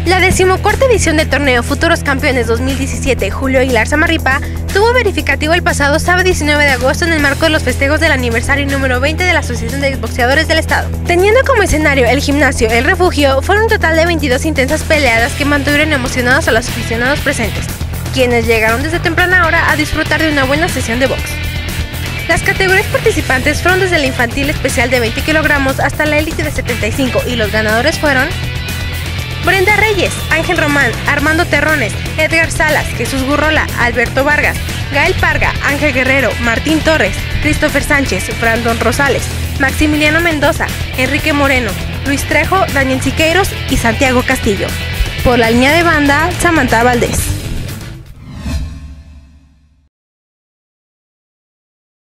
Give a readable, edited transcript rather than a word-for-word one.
La 14ª edición del torneo Futuros Campeones 2017 Julio Aguilar Zamarripa tuvo verificativo el pasado sábado 19 de agosto en el marco de los festejos del aniversario número 20 de la Asociación de Boxeadores del Estado. Teniendo como escenario el gimnasio El Refugio, fueron un total de 22 intensas peleadas que mantuvieron emocionados a los aficionados presentes, quienes llegaron desde temprana hora a disfrutar de una buena sesión de box. Las categorías participantes fueron desde la infantil especial de 20 kilogramos hasta la élite de 75 y los ganadores fueron Brenda Reyes, Ángel Román, Armando Terrones, Edgar Salas, Jesús Gurrola, Alberto Vargas, Gael Parga, Ángel Guerrero, Martín Torres, Christopher Sánchez, Brandon Rosales, Maximiliano Mendoza, Enrique Moreno, Luis Trejo, Daniel Siqueiros y Santiago Castillo. Por la línea de banda, Samantha Valdés.